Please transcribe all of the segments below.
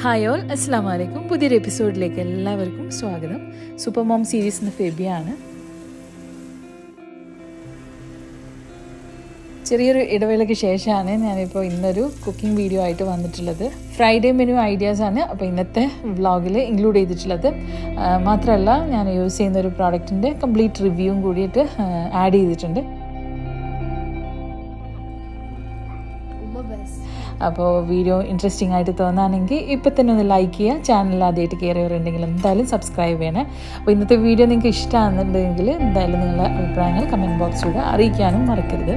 Hi all, അസ്സലാമു അലൈക്കും. പുതിയൊരു എപ്പിസോഡിലേക്ക് എല്ലാവർക്കും സ്വാഗതം. സൂപ്പർമോം സീരീസിന് ഫെബിയാണ്. ചെറിയൊരു ഇടവേളയ്ക്ക് ശേഷമാണ് ഞാനിപ്പോൾ ഇന്നൊരു കുക്കിംഗ് വീഡിയോ ആയിട്ട് വന്നിട്ടുള്ളത്. ഫ്രൈഡേ മെനു ഐഡിയാസാണ് അപ്പോൾ ഇന്നത്തെ വ്ളോഗിൽ ഇൻക്ലൂഡ് ചെയ്തിട്ടുള്ളത്. മാത്രമല്ല ഞാൻ യൂസ് ചെയ്യുന്ന ഒരു പ്രോഡക്റ്റിൻ്റെ കംപ്ലീറ്റ് റിവ്യൂവും കൂടിയിട്ട് ആഡ് ചെയ്തിട്ടുണ്ട്. അപ്പോൾ വീഡിയോ ഇൻട്രസ്റ്റിംഗ് ആയിട്ട് തോന്നുകയാണെങ്കിൽ ഇപ്പം തന്നെ ഒന്ന് ലൈക്ക് ചെയ്യുക. ചാനൽ ആദ്യമായിട്ട് കയറിയവരുണ്ടെങ്കിൽ എന്തായാലും സബ്സ്ക്രൈബ് ചെയ്യണേ. അപ്പോൾ ഇന്നത്തെ വീഡിയോ നിങ്ങൾക്ക് ഇഷ്ടമാണെന്നുണ്ടെങ്കിൽ എന്തായാലും നിങ്ങളുടെ അഭിപ്രായങ്ങൾ കമൻറ്റ് ബോക്സിലൂടെ അറിയിക്കാനും മറക്കരുത്.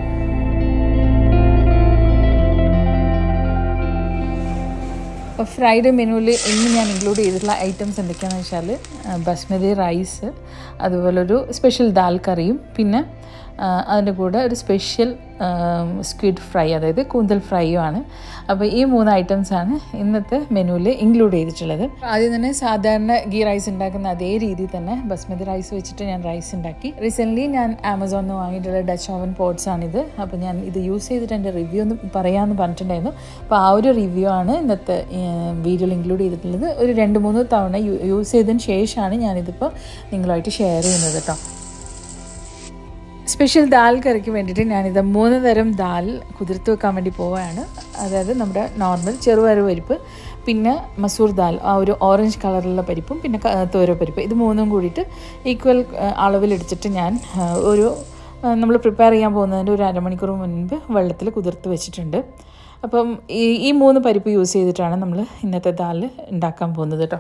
അപ്പോൾ ഫ്രൈഡേ മെനുവിൽ ഇന്ന് ഞാൻ ഇൻക്ലൂഡ് ചെയ്തിട്ടുള്ള ഐറ്റംസ് എന്തൊക്കെയാണെന്ന് വെച്ചാൽ ബസ്മതി റൈസ്, അതുപോലൊരു സ്പെഷ്യൽ ദാൽ കറിയും, പിന്നെ അതിൻ്റെ കൂടെ ഒരു സ്പെഷ്യൽ സ്ക്വിഡ് ഫ്രൈ, അതായത് കൂന്തൽ ഫ്രൈയും ആണ്. അപ്പോൾ ഈ 3 ഐറ്റംസാണ് ഇന്നത്തെ മെനുവിൽ ഇൻക്ലൂഡ് ചെയ്തിട്ടുള്ളത്. ആദ്യം തന്നെ സാധാരണ ഗീ റൈസ് ഉണ്ടാക്കുന്ന അതേ രീതിയിൽ തന്നെ ബസ്മതി റൈസ് വെച്ചിട്ട് ഞാൻ റൈസ് ഉണ്ടാക്കി. റീസെൻ്റ്ലി ഞാൻ ആമസോണിൽ നിന്ന് വാങ്ങിയിട്ടുള്ള ഡച്ച് ഓവൻ പോട്ട്സ് ആണിത്. അപ്പോൾ ഞാൻ ഇത് യൂസ് ചെയ്തിട്ട് എൻ്റെ റിവ്യൂ ഒന്ന് പറയാമെന്ന് പറഞ്ഞിട്ടുണ്ടായിരുന്നു. അപ്പോൾ ആ ഒരു റിവ്യൂ ആണ് ഇന്നത്തെ വീഡിയോയിൽ ഇൻക്ലൂഡ് ചെയ്തിട്ടുള്ളത്. ഒരു 2-3 തവണ യൂസ് ചെയ്തതിന് ശേഷമാണ് ഞാനിതിപ്പോൾ നിങ്ങളുമായിട്ട് ഷെയർ ചെയ്യുന്നത് കേട്ടോ. സ്പെഷ്യൽ ദാൽ കറിക്ക് വേണ്ടിയിട്ട് ഞാനിത് 3 തരം ദാൽ കുതിർത്ത് വെക്കാൻ വേണ്ടി പോവുകയാണ്. അതായത് നമ്മുടെ നോർമൽ ചെറുപയർ പരിപ്പ്, പിന്നെ മസൂർ ദാൽ, ആ ഒരു ഓറഞ്ച് കളറിലുള്ള പരിപ്പും, പിന്നെ തോരപ്പരിപ്പ്, ഇത് 3ഉം കൂടിയിട്ട് ഈക്വൽ അളവിലെടുത്തിട്ട് ഞാൻ നമ്മൾ പ്രിപ്പയർ ചെയ്യാൻ പോകുന്നതിൻ്റെ ഒരു അരമണിക്കൂർ മുൻപ് വെള്ളത്തിൽ കുതിർത്ത് വെച്ചിട്ടുണ്ട്. അപ്പം ഈ 3 പരിപ്പ് യൂസ് ചെയ്തിട്ടാണ് നമ്മൾ ഇന്നത്തെ ദാൽ ഉണ്ടാക്കാൻ പോകുന്നത് കേട്ടോ.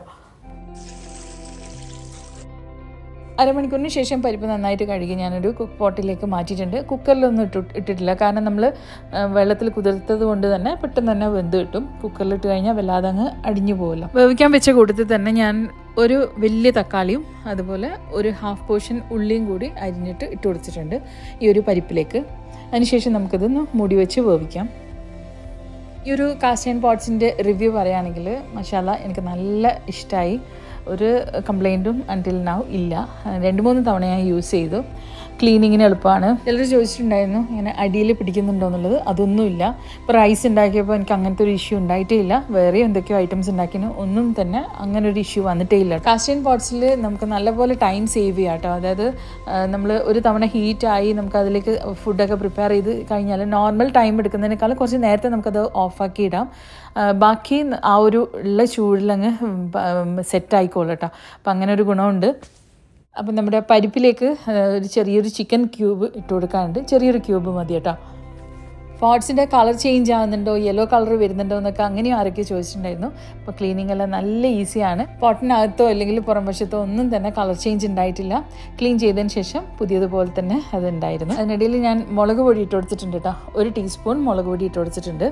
അരമണിക്കൂറിന് ശേഷം പരിപ്പ് നന്നായിട്ട് കഴുകി ഞാനൊരു കുക്ക് പോട്ടിലേക്ക് മാറ്റിയിട്ടുണ്ട്. കുക്കറിലൊന്നും ഇട്ടിട്ടില്ല, കാരണം നമ്മൾ വെള്ളത്തിൽ കുതിർത്തത് കൊണ്ട് തന്നെ പെട്ടെന്ന് തന്നെ വെന്ത് കിട്ടും. കുക്കറിലിട്ട് കഴിഞ്ഞാൽ വല്ലാതെ അങ്ങ് അടിഞ്ഞു പോകില്ല. വേവിക്കാൻ വെച്ച കൂട്ടത്തിൽ തന്നെ ഞാൻ ഒരു വലിയ തക്കാളിയും അതുപോലെ ഒരു ഹാഫ് പോർഷൻ ഉള്ളിയും കൂടി അരിഞ്ഞിട്ട് ഇട്ട് കൊടുത്തിട്ടുണ്ട് ഈ ഒരു പരിപ്പിലേക്ക്. അതിനുശേഷം നമുക്കിതൊന്ന് മൂടി വെച്ച് വേവിക്കാം. ഈ ഒരു കാസ്റ്റ് അയൺ പോട്ട്സിൻ്റെ റിവ്യൂ പറയുകയാണെങ്കിൽ മാഷാഅല്ലാഹ് എനിക്ക് നല്ല ഇഷ്ടമായി. ഒരു കംപ്ലൈൻറ്റും അൺടിൽ നൗ ഇല്ല. 2-3 തവണ ഞാൻ യൂസ് ചെയ്തു. ക്ലീനിങ്ങിന് എളുപ്പമാണ്. ചിലർ ചോദിച്ചിട്ടുണ്ടായിരുന്നു ഇങ്ങനെ അടിയിൽ പിടിക്കുന്നുണ്ടോ എന്നുള്ളത്. അതൊന്നുമില്ല. ഇപ്പോൾ റൈസ് ഉണ്ടാക്കിയപ്പോൾ എനിക്ക് അങ്ങനത്തെ ഒരു ഇഷ്യൂ ഉണ്ടായിട്ടേ ഇല്ല. വേറെ എന്തൊക്കെയോ ഐറ്റംസ് ഉണ്ടാക്കിയതിന് ഒന്നും തന്നെ അങ്ങനെ ഒരു ഇഷ്യൂ വന്നിട്ടേ ഇല്ല. കാസ്റ്റ് അയൺ പോട്ട്സിൽ നമുക്ക് നല്ലപോലെ ടൈം സേവ് ചെയ്യാം കേട്ടോ. അതായത് നമ്മൾ ഒരു തവണ ഹീറ്റായി നമുക്ക് അതിലേക്ക് ഫുഡൊക്കെ പ്രിപ്പയർ ചെയ്ത് കഴിഞ്ഞാൽ നോർമൽ ടൈം എടുക്കുന്നതിനേക്കാളും കുറച്ച് നേരത്തെ നമുക്കത് ഓഫാക്കി ഇടാം. ബാക്കി ആ ഒരു ഉള്ള ചൂടിലങ്ങ് സെറ്റായിക്കോളും കേട്ടോ. അപ്പം അങ്ങനെ ഒരു ഗുണമുണ്ട്. അപ്പം നമ്മുടെ പരിപ്പിലേക്ക് ഒരു ചെറിയൊരു ചിക്കൻ ക്യൂബ് ഇട്ട് കൊടുക്കാനുണ്ട്. ചെറിയൊരു ക്യൂബ് മതി കേട്ടോ. പോട്ട്സിൻ്റെ കളർ ചേഞ്ച് ആകുന്നുണ്ടോ, യെല്ലോ കളർ വരുന്നുണ്ടോ എന്നൊക്കെ അങ്ങനെയും ആരൊക്കെ ചോദിച്ചിട്ടുണ്ടായിരുന്നു. അപ്പോൾ ക്ലീനിങ് എല്ലാം നല്ല ഈസിയാണ്. പോട്ടിനകത്തോ അല്ലെങ്കിൽ പുറം വശത്തോ ഒന്നും തന്നെ കളർ ചേഞ്ച് ഉണ്ടായിട്ടില്ല. ക്ലീൻ ചെയ്തതിന് ശേഷം പുതിയതുപോലെ തന്നെ അതുണ്ടായിരുന്നു. അതിനിടയിൽ ഞാൻ മുളക് പൊടി ഇട്ട് കൊടുത്തിട്ടുണ്ട് കേട്ടോ. 1 ടീസ്പൂൺ മുളക് പൊടി ഇട്ട് കൊടുത്തിട്ടുണ്ട്.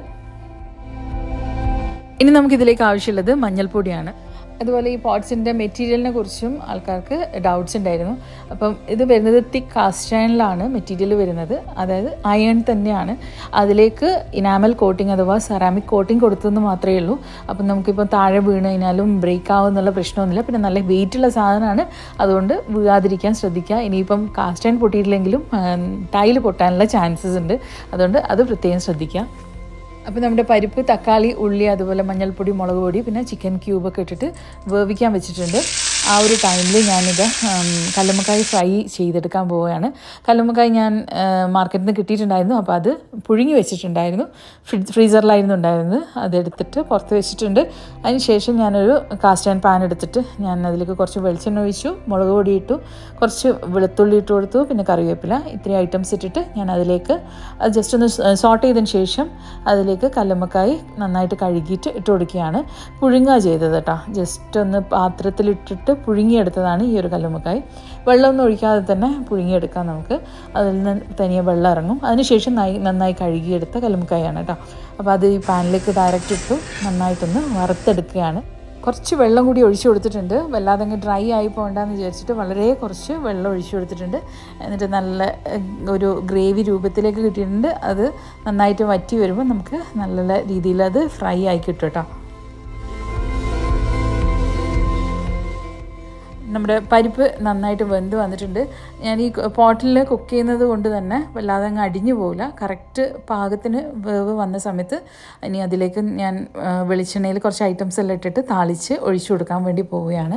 ഇനി നമുക്കിതിലേക്ക് ആവശ്യമുള്ളത് മഞ്ഞൾപ്പൊടിയാണ്. അതുപോലെ ഈ പോട്ട്സിൻ്റെ മെറ്റീരിയലിനെ കുറിച്ചും ആൾക്കാർക്ക് ഡൗട്ട്സ് ഉണ്ടായിരുന്നു. അപ്പം ഇത് വരുന്നത് തിക്ക് കാസ്റ്റ് അയണിലാണ് മെറ്റീരിയൽ വരുന്നത്. അതായത് അയൺ തന്നെയാണ്. അതിലേക്ക് ഇനാമൽ കോട്ടിങ് അഥവാ സെറാമിക് കോട്ടിങ് കൊടുത്തതെന്ന് മാത്രമേ ഉള്ളൂ. അപ്പം നമുക്കിപ്പോൾ താഴെ വീണ് കഴിഞ്ഞാലും ബ്രേക്ക് ആവുമെന്നുള്ള പ്രശ്നമൊന്നുമില്ല. പിന്നെ നല്ല വെയിറ്റുള്ള സാധനമാണ്, അതുകൊണ്ട് വീഴാതിരിക്കാൻ ശ്രദ്ധിക്കുക. ഇനിയിപ്പം കാസ്റ്റ് അയൺ പൊട്ടിയിട്ടില്ലെങ്കിലും ടൈല് പൊട്ടാനുള്ള ചാൻസസ് ഉണ്ട്, അതുകൊണ്ട് അത് പ്രത്യേകം ശ്രദ്ധിക്കുക. അപ്പോൾ നമ്മുടെ പരിപ്പ്, തക്കാളി, ഉള്ളി, അതുപോലെ മഞ്ഞൾപ്പൊടി, മുളക് പൊടി, പിന്നെ ചിക്കൻ ക്യൂബൊക്കെ ഇട്ടിട്ട് വേവിക്കാൻ വെച്ചിട്ടുണ്ട്. ആ ഒരു ടൈമിൽ ഞാനിത് കല്ലുമ്മക്കായ് ഫ്രൈ ചെയ്തെടുക്കാൻ പോവുകയാണ്. കല്ലുമ്മക്കായ് ഞാൻ മാർക്കറ്റിൽ നിന്ന് കിട്ടിയിട്ടുണ്ടായിരുന്നു. അപ്പോൾ അത് പുഴുങ്ങി വെച്ചിട്ടുണ്ടായിരുന്നു. ഫ്രീസറിലായിരുന്നു ഉണ്ടായിരുന്നത്. അതെടുത്തിട്ട് പുറത്ത് വെച്ചിട്ടുണ്ട്. അതിനുശേഷം ഞാനൊരു കാസ്റ്റ് അയൺ പാൻ എടുത്തിട്ട് ഞാൻ അതിലേക്ക് കുറച്ച് വെളിച്ചെണ്ണ ഒഴിച്ചു, മുളക് പൊടി ഇട്ടു, കുറച്ച് വെളുത്തുള്ളി ഇട്ട് കൊടുത്തു, പിന്നെ കറിവേപ്പില, ഇത്രയും ഐറ്റംസ് ഇട്ടിട്ട് ഞാൻ അതിലേക്ക് അത് ജസ്റ്റ് ഒന്ന് സോട്ട് ചെയ്തതിന് ശേഷം അതിലേക്ക് കല്ലുമ്മക്കായ് നന്നായിട്ട് കഴുകിയിട്ട് ഇട്ട് കൊടുക്കുകയാണ്. പുഴുങ്ങുക ചെയ്തത് കേട്ടോ. ജസ്റ്റ് ഒന്ന് പാത്രത്തിലിട്ടിട്ട് പുഴുങ്ങിയെടുത്തതാണ് ഈ ഒരു കല്ലുമ്മക്കായ്. വെള്ളമൊന്നും ഒഴിക്കാതെ തന്നെ പുഴുങ്ങിയെടുക്കാം നമുക്ക്. അതിൽ നിന്ന് തനിയെ വെള്ളം ഇറങ്ങും. അതിനുശേഷം നന്നായി കഴുകിയെടുത്ത കല്ലുമ്മക്കായാണ് കേട്ടോ. അപ്പോൾ അത് ഈ പാനിലേക്ക് ഡയറക്റ്റ് ഇട്ടു നന്നായിട്ടൊന്ന് വറുത്തെടുക്കുകയാണ്. കുറച്ച് വെള്ളം കൂടി ഒഴിച്ചു കൊടുത്തിട്ടുണ്ട്. വല്ലാതെ അങ്ങ് ഡ്രൈ ആയി പോകണ്ടെന്ന് വിചാരിച്ചിട്ട് വളരെ കുറച്ച് വെള്ളം ഒഴിച്ചു കൊടുത്തിട്ടുണ്ട്. എന്നിട്ട് നല്ല ഒരു ഗ്രേവി രൂപത്തിലേക്ക് കിട്ടിയിട്ടുണ്ട്. അത് നന്നായിട്ട് വറ്റി വരുമ്പോൾ നമുക്ക് നല്ല രീതിയിൽ അത് ഫ്രൈ ആയി കിട്ടും കേട്ടോ. നമ്മുടെ പരിപ്പ് നന്നായിട്ട് വെന്ത് വന്നിട്ടുണ്ട്. ഞാൻ ഈ പോട്ടിൽ കുക്ക് ചെയ്യുന്നത് കൊണ്ട് തന്നെ വല്ലാതെ അങ്ങ് അടിഞ്ഞു പോകില്ല. കറക്റ്റ് പാകത്തിന് വേവ് വന്ന സമയത്ത് ഇനി അതിലേക്ക് ഞാൻ വെളിച്ചെണ്ണയിൽ കുറച്ച് ഐറ്റംസ് എല്ലാം ഇട്ടിട്ട് താളിച്ച് ഒഴിച്ചു കൊടുക്കാൻ വേണ്ടി പോവുകയാണ്.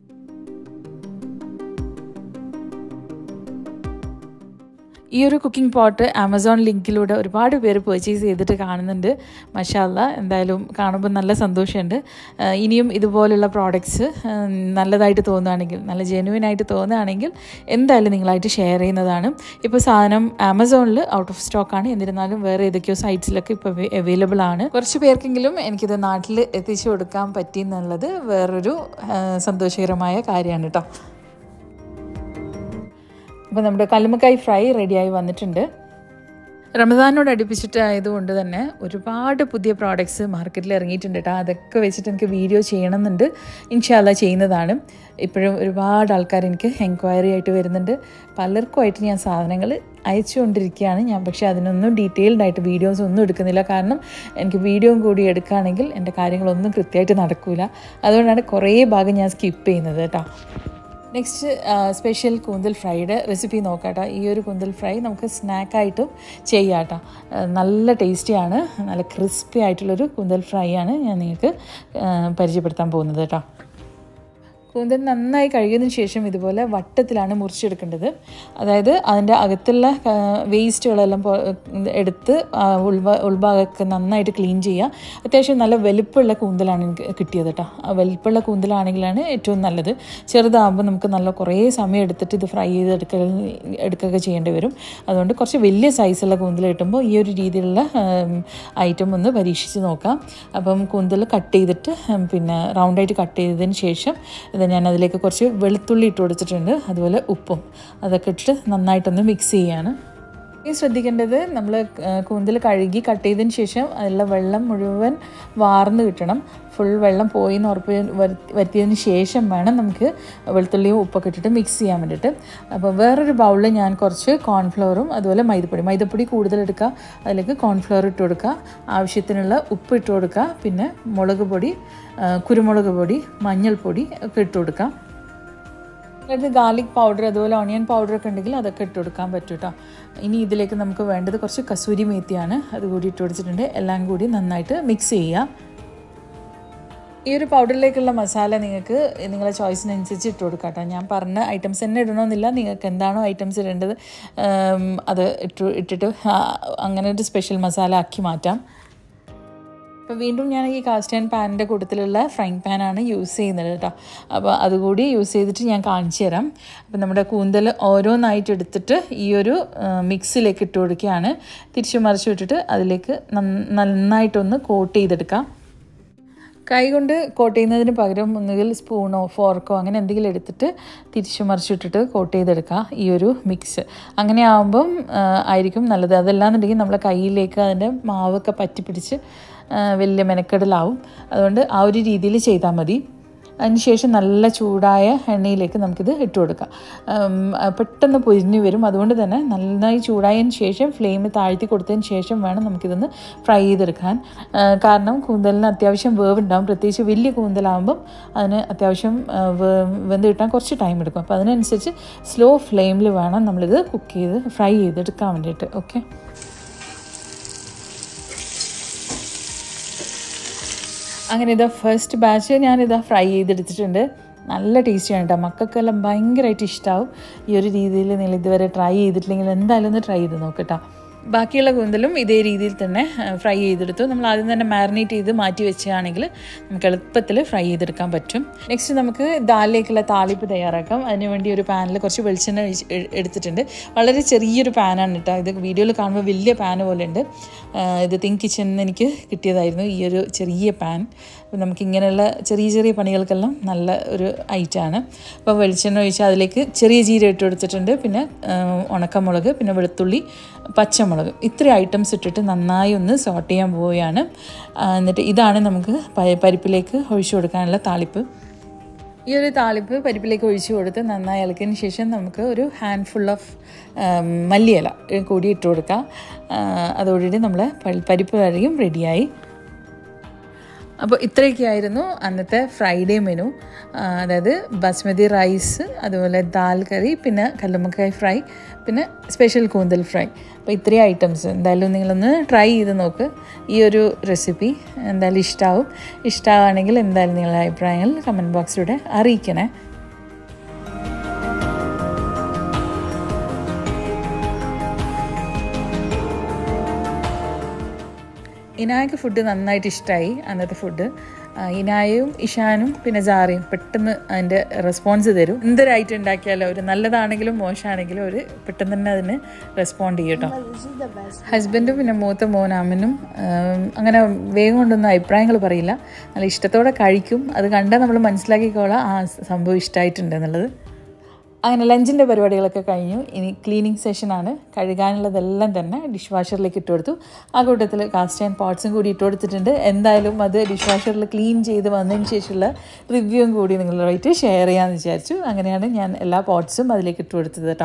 ഈ ഒരു കുക്കിംഗ് പോട്ട് ആമസോൺ ലിങ്കിലൂടെ ഒരുപാട് പേര് പർച്ചേസ് ചെയ്തിട്ട് കാണുന്നുണ്ട്. മാഷാ അല്ലാഹ്, എന്തായാലും കാണുമ്പോൾ നല്ല സന്തോഷമുണ്ട്. ഇനിയും ഇതുപോലുള്ള പ്രോഡക്റ്റ്സ് നല്ലതായിട്ട് തോന്നുകയാണെങ്കിൽ, നല്ല ജെന്യുവനായിട്ട് തോന്നുകയാണെങ്കിൽ എന്തായാലും നിങ്ങളായിട്ട് ഷെയർ ചെയ്യുന്നതാണ്. ഇപ്പോൾ സാധനം ആമസോണിൽ ഔട്ട് ഓഫ് സ്റ്റോക്കാണ്. എന്നിരുന്നാലും വേറെ ഏതൊക്കെയോ സൈറ്റ്സിലൊക്കെ ഇപ്പോൾ അവൈലബിൾ ആണ്. കുറച്ച് പേർക്കെങ്കിലും എനിക്കിത് നാട്ടിൽ എത്തിച്ചു കൊടുക്കാൻ പറ്റി എന്നുള്ളത് വേറൊരു സന്തോഷകരമായ കാര്യമാണ് കേട്ടോ. അപ്പോൾ നമ്മുടെ കല്ലുമ്മക്കായ് ഫ്രൈ റെഡിയായി വന്നിട്ടുണ്ട്. റമദാനോട് അടുപ്പിച്ചിട്ടായതുകൊണ്ട് തന്നെ ഒരുപാട് പുതിയ പ്രോഡക്റ്റ്സ് മാർക്കറ്റിൽ ഇറങ്ങിയിട്ടുണ്ട് കേട്ടോ. അതൊക്കെ വെച്ചിട്ട് എനിക്ക് വീഡിയോ ചെയ്യണമെന്നുണ്ട്. ഇൻഷാ അല്ലാഹ് ചെയ്യുന്നതാണ്. ഇപ്പോഴും ഒരുപാട് ആൾക്കാർ എനിക്ക് എൻക്വയറി ആയിട്ട് വരുന്നുണ്ട്. പലർക്കുമായിട്ട് ഞാൻ സാധനങ്ങൾ അയച്ചുകൊണ്ടിരിക്കുകയാണ് ഞാൻ. പക്ഷേ അതിനൊന്നും ഡീറ്റെയിൽഡ് ആയിട്ട് വീഡിയോസ് ഒന്നും എടുക്കുന്നില്ല. കാരണം എനിക്ക് വീഡിയോയും കൂടി എടുക്കുകയാണെങ്കിൽ എൻ്റെ കാര്യങ്ങളൊന്നും കൃത്യമായിട്ട് നടക്കില്ല. അതുകൊണ്ടാണ് കുറേ ഭാഗം ഞാൻ സ്കിപ്പ് ചെയ്യുന്നത് കേട്ടോ. നെക്സ്റ്റ് സ്പെഷ്യൽ കൂന്തൽ ഫ്രൈയുടെ റെസിപ്പി നോക്കാം കേട്ടോ. ഈ ഒരു കൂന്തൽ ഫ്രൈ നമുക്ക് സ്നാക്കായിട്ടും ചെയ്യാം കേട്ടോ. നല്ല ടേസ്റ്റിയാണ്. നല്ല ക്രിസ്പി ആയിട്ടുള്ളൊരു കൂന്തൽ ഫ്രൈ ആണ് ഞാൻ നിങ്ങൾക്ക് പരിചയപ്പെടുത്താൻ പോകുന്നത് കേട്ടോ. കൂന്തൽ നന്നായി കഴുകിയതിന് ശേഷം ഇതുപോലെ വട്ടത്തിലാണ് മുറിച്ചെടുക്കേണ്ടത്. അതായത് അതിൻ്റെ അകത്തുള്ള വേസ്റ്റുകളെല്ലാം എടുത്ത് ഉൾഭാഗമൊക്കെ നന്നായിട്ട് ക്ലീൻ ചെയ്യുക. അത്യാവശ്യം നല്ല വലിപ്പമുള്ള കൂന്തലാണ് എനിക്ക് കിട്ടിയത് കേട്ടോ. വലിപ്പമുള്ള കൂന്തലാണെങ്കിലാണ് ഏറ്റവും നല്ലത്. ചെറുതാകുമ്പോൾ നമുക്ക് നല്ല കുറേ സമയം എടുത്തിട്ട് ഇത് ഫ്രൈ ചെയ്ത് എടുക്കുകയൊക്കെ ചെയ്യേണ്ടി വരും. അതുകൊണ്ട് കുറച്ച് വലിയ സൈസുള്ള കൂന്തൽ കിട്ടുമ്പോൾ ഈ ഒരു രീതിയിലുള്ള ഐറ്റം ഒന്ന് പരീക്ഷിച്ച് നോക്കാം. അപ്പം കൂന്തൽ കട്ട് ചെയ്തിട്ട് പിന്നെ റൗണ്ടായിട്ട് കട്ട് ചെയ്തതിന് ശേഷം ഞാൻ അതിലേക്ക് കുറച്ച് വെളുത്തുള്ളി ഇട്ട് കൊടുത്തിട്ടുണ്ട്. അതുപോലെ ഉപ്പും അതൊക്കെ ഇട്ടിട്ട് നന്നായിട്ടൊന്ന് മിക്സ് ചെയ്യാണ്. ശ്രദ്ധിക്കേണ്ടത്, നമ്മൾ കൂന്തൽ കഴുകി കട്ട് ചെയ്തതിന് ശേഷം അതിലുള്ള വെള്ളം മുഴുവൻ വാർന്ന് കിട്ടണം. ഫുൾ വെള്ളം പോയി എന്ന് ഉറപ്പ് വരുത്തിയതിന് ശേഷം വേണം നമുക്ക് വെളുത്തുള്ളിയും ഉപ്പൊക്കെ ഇട്ടിട്ട് മിക്സ് ചെയ്യാൻ വേണ്ടിയിട്ട്. അപ്പോൾ വേറൊരു ബൗളിൽ ഞാൻ കുറച്ച് കോൺഫ്ലവറും അതുപോലെ മൈദപ്പൊടി കൂടുതൽ എടുക്കുക. അതിലേക്ക് കോൺഫ്ലവർ ഇട്ട് കൊടുക്കുക, ആവശ്യത്തിനുള്ള ഉപ്പ് ഇട്ട് കൊടുക്കുക, പിന്നെ മുളക് പൊടി, കുരുമുളക് പൊടി, മഞ്ഞൾപ്പൊടി ഒക്കെ ഇട്ട് കൊടുക്കുക. അതായത് ഗാർലിക് പൗഡർ അതുപോലെ ഓണിയൻ പൗഡറൊക്കെ ഉണ്ടെങ്കിൽ അതൊക്കെ ഇട്ട് കൊടുക്കാൻ പറ്റും കേട്ടോ. ഇനി ഇതിലേക്ക് നമുക്ക് വേണ്ടത് കുറച്ച് കസൂരി മേത്തിയാണ്. അതുകൂടി ഇട്ട് കൊടുത്തിട്ടുണ്ട്. എല്ലാം കൂടി നന്നായിട്ട് മിക്സ് ചെയ്യുക. ഈ ഒരു പൗഡറിലേക്കുള്ള മസാല നിങ്ങൾക്ക് നിങ്ങളുടെ ചോയ്സിനനുസരിച്ച് ഇട്ട് കൊടുക്കാം കേട്ടോ. ഞാൻ പറഞ്ഞ ഐറ്റംസ് തന്നെ ഇടണമെന്നില്ല. നിങ്ങൾക്ക് എന്താണോ ഐറ്റംസ് ഇടേണ്ടത് അത് ഇട്ടിട്ട് അങ്ങനെ ഒരു സ്പെഷ്യൽ മസാല ആക്കി മാറ്റാം. അപ്പോൾ വീണ്ടും ഞാൻ ഈ കാസ്റ്റ് ആൻഡ് പാനിൻ്റെ കൂട്ടത്തിലുള്ള ഫ്രൈങ് പാനാണ് യൂസ് ചെയ്യുന്നത് കേട്ടോ. അപ്പോൾ അതുകൂടി യൂസ് ചെയ്തിട്ട് ഞാൻ കാണിച്ചു തരാം. അപ്പോൾ നമ്മുടെ കൂന്തൽ ഓരോന്നായിട്ട് എടുത്തിട്ട് ഈ ഒരു മിക്സിലേക്ക് ഇട്ട് കൊടുക്കുകയാണ്. തിരിച്ചു മറിച്ച് വിട്ടിട്ട് അതിലേക്ക് നന്നായിട്ടൊന്ന് കോട്ട് ചെയ്തെടുക്കാം. കൈ കൊണ്ട് കോട്ട് ചെയ്യുന്നതിന് പകരം ഒന്നുകിൽ സ്പൂണോ ഫോർക്കോ അങ്ങനെ എന്തെങ്കിലും എടുത്തിട്ട് തിരിച്ചു മറിച്ചിട്ടിട്ട് കോട്ട് ചെയ്തെടുക്കുക ഈ ഒരു മിക്സ്. അങ്ങനെ ആകുമ്പം ആയിരിക്കും നല്ലത്. അതല്ലാന്നുണ്ടെങ്കിൽ നമ്മളെ കയ്യിലേക്ക് അതിൻ്റെ മാവൊക്കെ പറ്റിപ്പിടിച്ച് വലിയ മെനക്കെടലാവും. അതുകൊണ്ട് ആ ഒരു രീതിയിൽ ചെയ്താൽ മതി. അതിനുശേഷം നല്ല ചൂടായ എണ്ണയിലേക്ക് നമുക്കിത് ഇട്ട് കൊടുക്കാം. പെട്ടെന്ന് പൊരിഞ്ഞു വരും. അതുകൊണ്ട് തന്നെ നന്നായി ചൂടായതിന് ശേഷം ഫ്ലെയിം താഴ്ത്തി കൊടുത്തതിന് ശേഷം വേണം നമുക്കിതൊന്ന് ഫ്രൈ ചെയ്തെടുക്കാൻ. കാരണം കൂന്തലിന് അത്യാവശ്യം വേവ് ഉണ്ടാകും. പ്രത്യേകിച്ച് വലിയ കൂന്തലാകുമ്പം അതിന് അത്യാവശ്യം വെന്ത് കിട്ടാൻ കുറച്ച് ടൈം എടുക്കും. അപ്പോൾ അതിനനുസരിച്ച് സ്ലോ ഫ്ലെയിമിൽ വേണം നമ്മളിത് കുക്ക് ചെയ്ത് ഫ്രൈ ചെയ്തെടുക്കാൻ വേണ്ടിയിട്ട്. ഓക്കെ, അങ്ങനെ ഇതാ ഫസ്റ്റ് ബാച്ച് ഞാനിതാ ഫ്രൈ ചെയ്തെടുത്തിട്ടുണ്ട്. നല്ല ടേസ്റ്റിയാണ് കേട്ടോ. മക്കൾക്കെല്ലാം ഭയങ്കരമായിട്ട് ഇഷ്ടമാവും. ഈ ഒരു രീതിയിൽ നിങ്ങൾ ഇതുവരെ ട്രൈ ചെയ്തിട്ടില്ലെങ്കിൽ എന്തായാലും ഒന്ന് ട്രൈ ചെയ്ത് നോക്കട്ടോ. ബാക്കിയുള്ള കൂന്തലും ഇതേ രീതിയിൽ തന്നെ ഫ്രൈ ചെയ്തെടുത്തു. നമ്മൾ ആദ്യം തന്നെ മാരിനേറ്റ് ചെയ്ത് മാറ്റി വെച്ചാണെങ്കിൽ നമുക്ക് എളുപ്പത്തിൽ ഫ്രൈ ചെയ്തെടുക്കാൻ പറ്റും. നെക്സ്റ്റ് നമുക്ക് ദാലിലേക്കുള്ള താളിപ്പ് തയ്യാറാക്കാം. അതിനുവേണ്ടി ഒരു പാനിൽ കുറച്ച് വെളിച്ചെണ്ണ എടുത്തിട്ടുണ്ട്. വളരെ ചെറിയൊരു പാനാണ് കേട്ടോ. ഇത് വീഡിയോയിൽ കാണുമ്പോൾ വലിയ പാന് പോലെ ഉണ്ട്. ഇത് തിങ്ക് കിച്ചണിൽ നിന്ന് എനിക്ക് കിട്ടിയതായിരുന്നു ഈ ഒരു ചെറിയ പാൻ. നമുക്കിങ്ങനെയുള്ള ചെറിയ ചെറിയ പണികൾക്കെല്ലാം നല്ല ഒരു ഐറ്റമാണ്. അപ്പോൾ വെളിച്ചെണ്ണ ഒഴിച്ച് അതിലേക്ക് ചെറിയ ജീരകം ഇട്ട് കൊടുത്തിട്ടുണ്ട്. പിന്നെ ഉണക്കമുളക്, പിന്നെ വെളുത്തുള്ളി, പച്ചമുളക്, ഇത്രയും ഐറ്റംസ് ഇട്ടിട്ട് നന്നായി ഒന്ന് സോട്ട് ചെയ്യാൻ പോവുകയാണ്. എന്നിട്ട് ഇതാണ് നമുക്ക് പരിപ്പിലേക്ക് ഒഴിച്ചു കൊടുക്കാനുള്ള താളിപ്പ്. ഈ ഒരു താളിപ്പ് പരിപ്പിലേക്ക് ഒഴിച്ചു കൊടുത്ത് നന്നായി ഇളക്കിയതിന് ശേഷം നമുക്ക് ഒരു ഹാൻഡ് ഫുൾ ഓഫ് മല്ലിയില കൂടി ഇട്ട് കൊടുക്കാം. അതോടുകൂടി നമ്മളെ പരിപ്പ് കറിയും റെഡിയായി. അപ്പോൾ ഇത്രയൊക്കെയായിരുന്നു അന്നത്തെ ഫ്രൈഡേ മെനു. അതായത് ബസ്മതി റൈസ്, അതുപോലെ ദാൽ കറി, പിന്നെ കല്ലുമ്മക്കായ് ഫ്രൈ, പിന്നെ സ്പെഷ്യൽ കൂന്തൽ ഫ്രൈ. അപ്പോൾ ഇത്രയും ഐറ്റംസ് എന്തായാലും നിങ്ങളൊന്ന് ട്രൈ ചെയ്ത് നോക്ക്. ഈ ഒരു റെസിപ്പി എന്തായാലും ഇഷ്ടമാവുകയാണെങ്കിൽ എന്തായാലും നിങ്ങളുടെ അഭിപ്രായങ്ങൾ കമൻറ്റ് ബോക്സിലൂടെ അറിയിക്കണേ. ഇനായക്ക് ഫുഡ് നന്നായിട്ട് ഇഷ്ടമായി അന്നത്തെ ഫുഡ്. ഇനായയും ഇഷാനും പിന്നെ ജാറിയും പെട്ടെന്ന് അതിൻ്റെ റെസ്പോൺസ് തരും. എന്തൊരായിട്ട് ഉണ്ടാക്കിയാലോ, ഒരു നല്ലതാണെങ്കിലും മോശമാണെങ്കിലും ഒരു പെട്ടെന്ന് തന്നെ അതിന് റെസ്പോണ്ട് ചെയ്യും കേട്ടോ. ഹസ്ബൻഡും പിന്നെ മൂത്ത മോൻ അമ്മനും അങ്ങനെ വേഗം കൊണ്ടൊന്നും അഭിപ്രായങ്ങൾ പറയില്ല, നല്ല ഇഷ്ടത്തോടെ കഴിക്കും. അത് കണ്ടാൽ നമ്മൾ മനസ്സിലാക്കിക്കോളാം ആ സംഭവം ഇഷ്ടമായിട്ടുണ്ട് എന്നുള്ളത്. അങ്ങനെ ലഞ്ചിൻ്റെ പരിപാടികളൊക്കെ കഴിഞ്ഞു. ഇനി ക്ലീനിങ് സെഷനാണ്. കഴുകാനുള്ളതെല്ലാം തന്നെ ഡിഷ് വാഷറിലേക്ക് ഇട്ട് കൊടുത്തു. ആ കൂട്ടത്തിൽ കാസ്റ്റ് ആൻഡ് പോട്ട്സും കൂടി ഇട്ട് കൊടുത്തിട്ടുണ്ട്. എന്തായാലും അത് ഡിഷ് വാഷറിൽ ക്ലീൻ ചെയ്ത് വന്നതിന് ശേഷമുള്ള റിവ്യൂവും കൂടി നിങ്ങളുമായിട്ട് ഷെയർ ചെയ്യാമെന്ന് വിചാരിച്ചു. അങ്ങനെയാണ് ഞാൻ എല്ലാ പോട്ട്സും അതിലേക്ക് ഇട്ട് കൊടുത്തത് കേട്ടോ.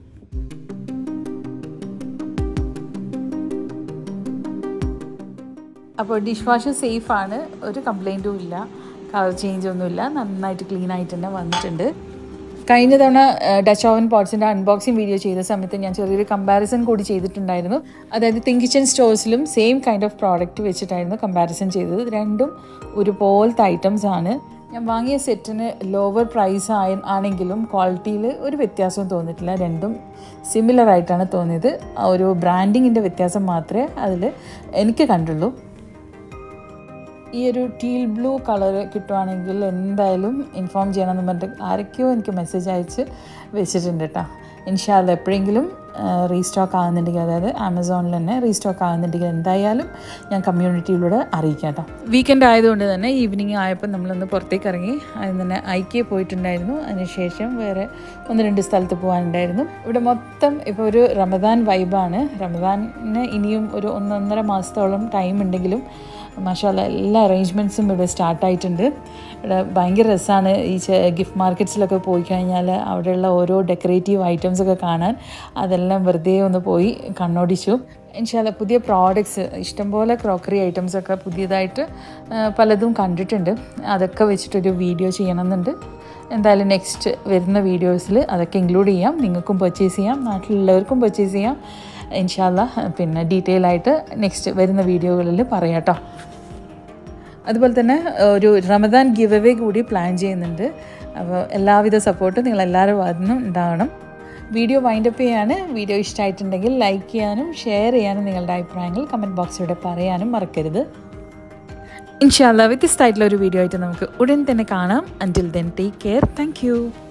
അപ്പോൾ ഡിഷ് വാഷ് സേഫാണ്, ഒരു കംപ്ലൈൻറ്റും ഇല്ല, കളർ ചേഞ്ചൊന്നുമില്ല, നന്നായിട്ട് ക്ലീൻ ആയിട്ട് തന്നെ വന്നിട്ടുണ്ട്. കഴിഞ്ഞ തവണ ഡച്ച് ഓവൻ പോട്ട്സിൻ്റെ അൺബോക്സിങ് വീഡിയോ ചെയ്ത സമയത്ത് ഞാൻ ചെറിയൊരു കമ്പാരിസൺ കൂടി ചെയ്തിട്ടുണ്ടായിരുന്നു. അതായത് തിങ്ക് കിച്ചൻ സ്റ്റോഴ്സിലും സെയിം കൈൻഡ് ഓഫ് പ്രോഡക്റ്റ് വെച്ചിട്ടായിരുന്നു കമ്പാരിസൺ ചെയ്തത്. രണ്ടും ഒരുപോലത്തെ ഐറ്റംസ് ആണ്. ഞാൻ വാങ്ങിയ സെറ്റിന് ലോവർ പ്രൈസ് ആണെങ്കിലും ക്വാളിറ്റിയിൽ ഒരു വ്യത്യാസവും തോന്നിയിട്ടില്ല. രണ്ടും സിമിലർ ആയിട്ടാണ് തോന്നിയത്. ഒരു ബ്രാൻഡിങ്ങിൻ്റെ വ്യത്യാസം മാത്രമേ അതിൽ എനിക്ക് കണ്ടുള്ളൂ. ഈ ഒരു ടീൽ ബ്ലൂ കളർ കിട്ടുവാണെങ്കിൽ എന്തായാലും ഇൻഫോം ചെയ്യണമെന്ന് പറഞ്ഞിട്ട് ആരൊക്കെയോ എനിക്ക് മെസ്സേജ് അയച്ച് വെച്ചിട്ടുണ്ട് കേട്ടോ. ഇൻഷാ അല്ലാഹ് എപ്പോഴെങ്കിലും റീസ്റ്റോക്ക് ആകുന്നുണ്ടെങ്കിൽ, അതായത് ആമസോണിൽ തന്നെ റീസ്റ്റോക്ക് ആകുന്നുണ്ടെങ്കിൽ എന്തായാലും ഞാൻ കമ്മ്യൂണിറ്റിയിലൂടെ അറിയിക്കാം കേട്ടോ. വീക്കെൻഡ് ആയതുകൊണ്ട് തന്നെ ഈവനിങ് ആയപ്പോൾ നമ്മളൊന്ന് പുറത്തേക്ക് ഇറങ്ങി. അതിന് തന്നെ ഐക്യ പോയിട്ടുണ്ടായിരുന്നു. അതിനുശേഷം വേറെ 1-2 സ്ഥലത്ത് പോകാനുണ്ടായിരുന്നു. ഇവിടെ മൊത്തം ഇപ്പോൾ ഒരു റമദാൻ വൈബാണ്. റമദാനിന് ഇനിയും ഒരു 1-1.5 മാസത്തോളം ടൈം ഉണ്ടെങ്കിലും മാഷാഅല്ലാ എല്ലാ അറേഞ്ച്മെൻറ്റ്സും ഇവിടെ സ്റ്റാർട്ടായിട്ടുണ്ട്. ഇവിടെ ഭയങ്കര രസമാണ്. ഈ ഗിഫ്റ്റ് മാർക്കറ്റ്സിലൊക്കെ പോയി കഴിഞ്ഞാൽ അവിടെയുള്ള ഓരോ ഡെക്കറേറ്റീവ് ഐറ്റംസൊക്കെ കാണാൻ, അതെല്ലാം വെറുതെ ഒന്ന് പോയി കണ്ണോടിച്ചു. ഇൻഷാല്ലാ പുതിയ പ്രോഡക്ട്സ് ഇഷ്ടംപോലെ ക്രോക്കറി ഐറ്റംസൊക്കെ പുതിയതായിട്ട് പലതും കണ്ടിട്ടുണ്ട്. അതൊക്കെ വെച്ചിട്ടൊരു വീഡിയോ ചെയ്യണമെന്നുണ്ട്. എന്തായാലും നെക്സ്റ്റ് വരുന്ന വീഡിയോസിൽ അതൊക്കെ ഇൻക്ലൂഡ് ചെയ്യാം. നിങ്ങൾക്കും പർച്ചേസ് ചെയ്യാം, നാട്ടിലുള്ളവർക്കും പർച്ചേസ് ചെയ്യാം ഇൻഷാല്ലാ. പിന്നെ ഡീറ്റെയിൽ ആയിട്ട് നെക്സ്റ്റ് വരുന്ന വീഡിയോകളിൽ പറയാം കേട്ടോ. അതുപോലെ തന്നെ ഒരു റമദാൻ ഗിവ് അവേ കൂടി പ്ലാൻ ചെയ്യുന്നുണ്ട്. അപ്പോൾ എല്ലാവിധ സപ്പോർട്ടും നിങ്ങളെല്ലാവരും ഭാഗത്തു നിന്നും ഉണ്ടാവണം. വീഡിയോ വൈൻഡപ്പ് ചെയ്യാണ്. വീഡിയോ ഇഷ്ടമായിട്ടുണ്ടെങ്കിൽ ലൈക്ക് ചെയ്യാനും ഷെയർ ചെയ്യാനും നിങ്ങളുടെ അഭിപ്രായങ്ങൾ കമൻറ്റ് ബോക്സിലൂടെ പറയാനും മറക്കരുത്. ഇൻഷാ അല്ലാഹ് വ്യത്യസ്തമായിട്ടുള്ള ഒരു വീഡിയോ ആയിട്ട് നമുക്ക് ഉടൻ തന്നെ കാണാം. Until then take care. Thank U.